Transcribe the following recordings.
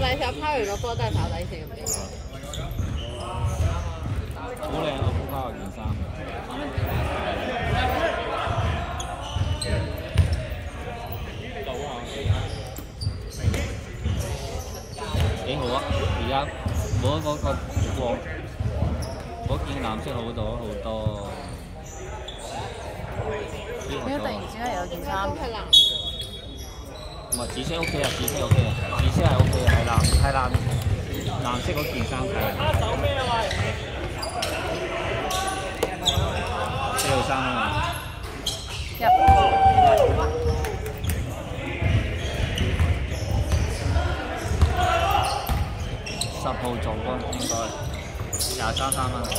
底線，拋完個波都係跑底線咁嘅。 好靚啊！鋪花件衫。幾好啊！而家冇嗰個黃嗰件藍色好多好多。 點解突然之間有件衫係藍？ 唔係紫色 OK 啊，紫色 OK 啊，紫色係 OK 啊，係藍色嗰件衫係。4號衫啊嘛。10號做咯，應該23、3蚊。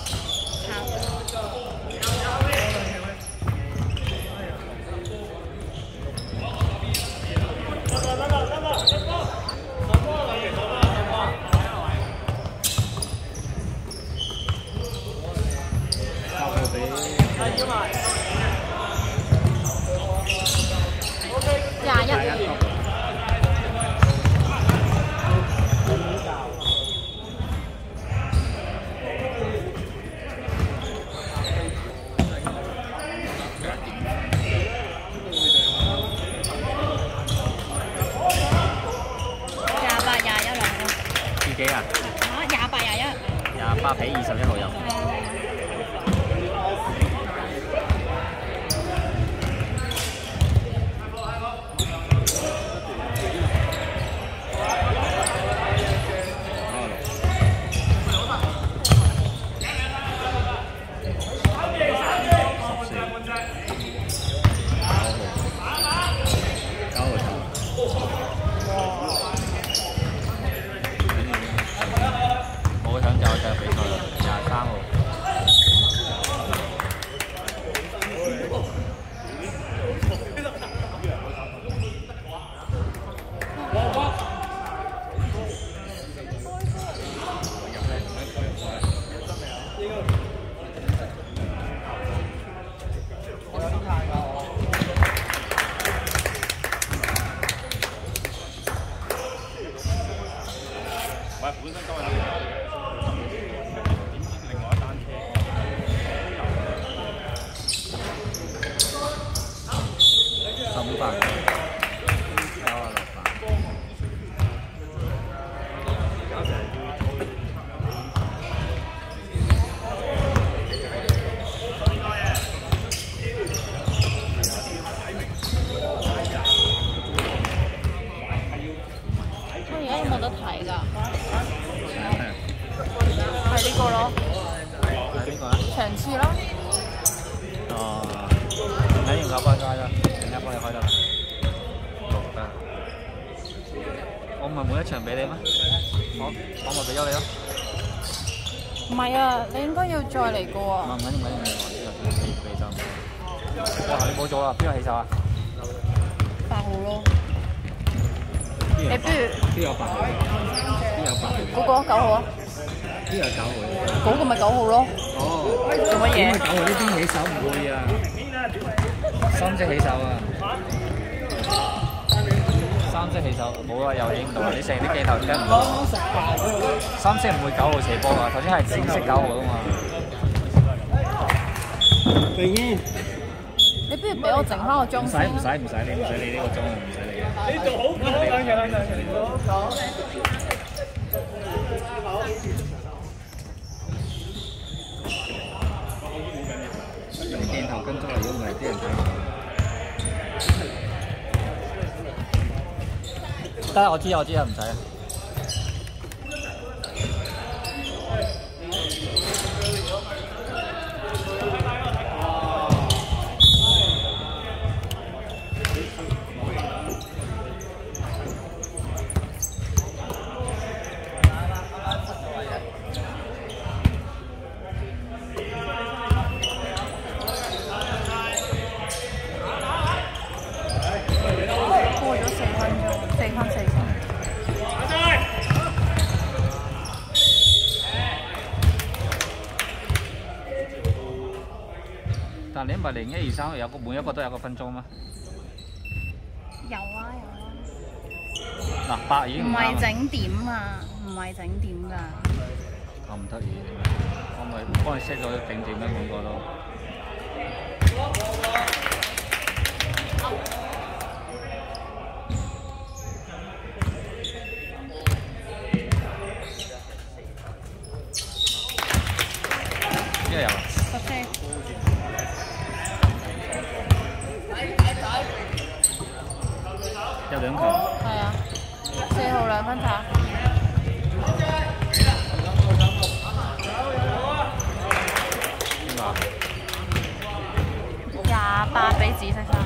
幾啊？28、21。28比21號有。喂，本身都係點知另外一單車15塊，96塊。 而家有冇得睇㗎？係呢個咯。 係邊個啊？ 長次咯。 哦，唔緊要，我開啦，陣間幫你開得啦。錄得。我唔係每一場俾你咩？我咪俾咗你咯。 唔係啊，你應該要再嚟過啊。 唔緊要，我知俾咗。哇！你冇咗啦，邊個起手啊 8號咯。你不如邊有8號？邊有8號？ 嗰個9號啊？ 邊有9號？ 嗰個咪9號咯。 哦， 做乜嘢？ 9號呢邊起手唔會啊，三色起手啊，三色起手冇啊，又影唔到啊！你成啲鏡頭跟唔到。三色唔會9號斜波啊，頭先係紫色9號啊嘛。 你不如俾我整翻個鐘先。 唔使，你唔使理呢個鐘，唔使理。 你做好講講。 用鏡頭跟足嚟，如果唔係啲人睇唔到。得啦，我知啊，唔使啊。但你唔係01、2、3有個每一個都有個分鐘咩？ 有啊。 嗱8已經唔唔啱啦。 係整點啊，唔係整點㗎。 咁得意，我咪幫你 set 咗頂點啦，每個都。一入啊！ OK。 有兩球。 係啊，4號2分差。 邊個 28俾紫色衫。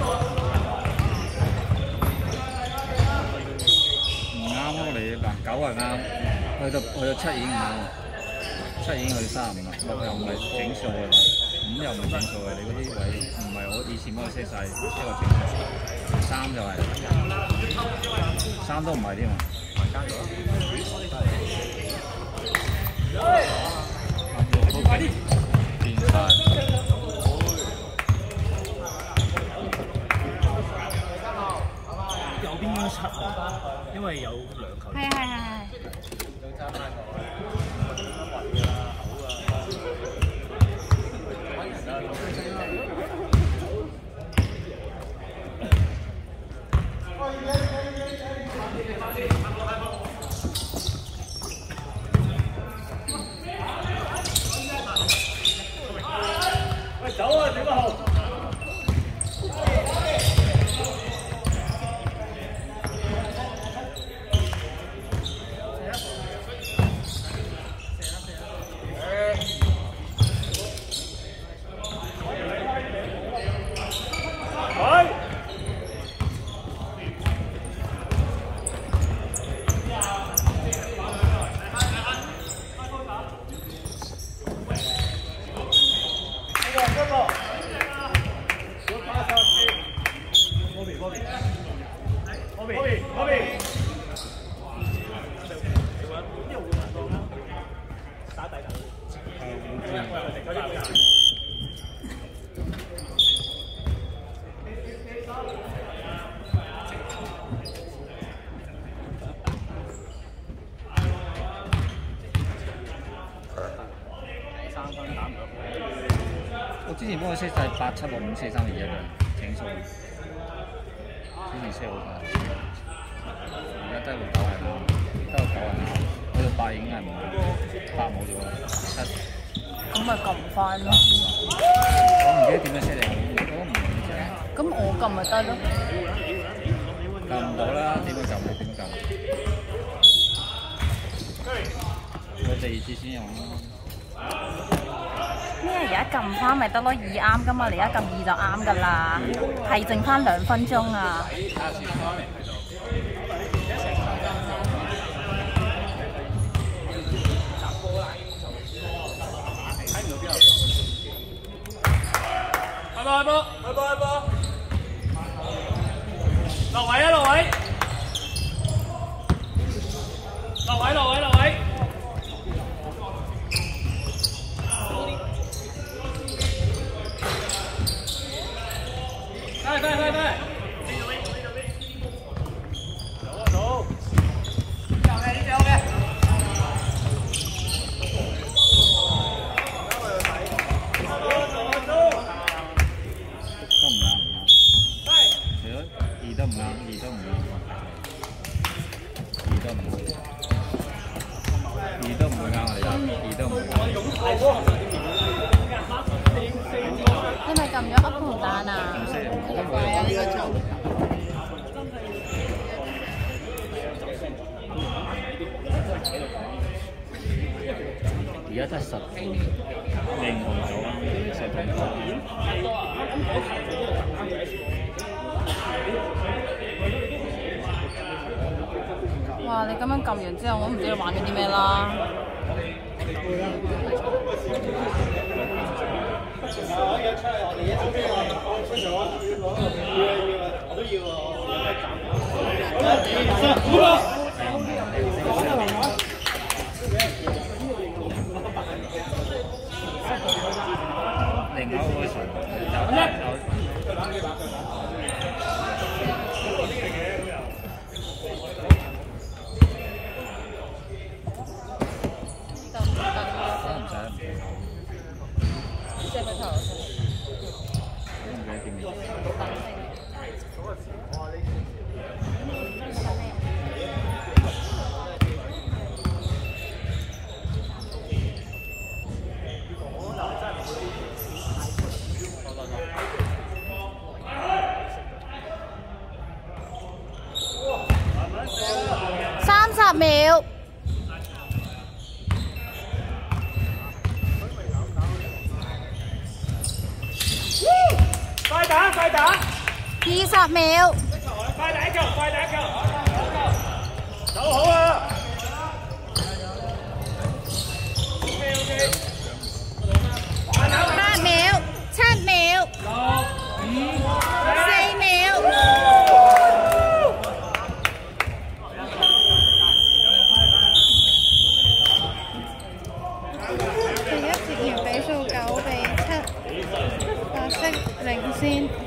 唔啱咯，你嗱9係啱，去到7已經唔啱，7已經去到35啦，6又唔係整數嘅嘛，5又唔係整數嘅，你嗰啲位唔係我以前幫你 set 晒一個整數，3就係，3都唔係添啊，變晒。 右邊應該7啊，因為有2球。 係。 喂，走啊！整個號。 我之前幫佢 set 晒8、7、6、5、4、3、2、1嘅整數，之前 set 好晒，而家得個9係啱，得個9係啱，去到8已經係唔啱，8冇咗，7。 咁咪撳翻咯。 我唔記得點樣 set 嚟，我都唔記得。 咁我撳咪得咯。 撳唔到啦，點樣撳你點撳？我第二次先用咯。 咩？而家撳翻咪得咯，2啱噶嘛，你而家撳2就啱噶啦，係剩翻2分鐘啊！ 開波！落位啊！落位！快！走！ 你咪撳咗 up 同蛋啊？ 係啊，呢個做。 而家得10零紅組啊，10紅組。 哇！你咁樣撳完之後，我唔知你玩咗啲咩啦。 另外一個船有。 秒。 快打快打 20秒。 快打一球快打一球，走好啊 8秒、7秒、4秒。 第一節完比數9-7，白色領先。